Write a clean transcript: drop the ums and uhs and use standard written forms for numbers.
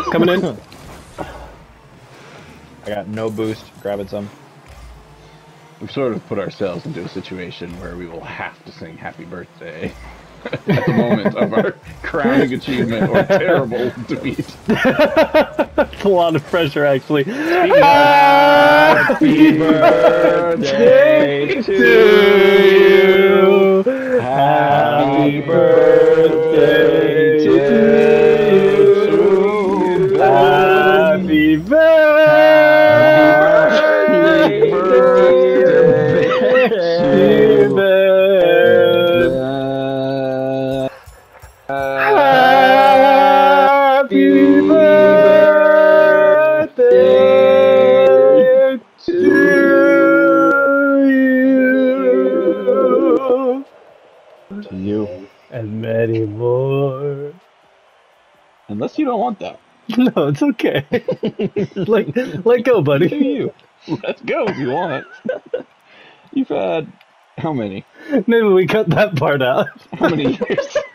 Coming in. I got no boost. Grabbing some. We've sort of put ourselves into a situation where we will have to sing happy birthday at the moment of our crowning achievement or terrible defeat. It's a lot of pressure, actually. Happy birthday to you. Happy birthday to you. Happy To you. and many more. Unless you don't want that. No, it's okay. let go, To buddy. you. Let's go if you want. You've had how many? Maybe we cut that part out. How many years?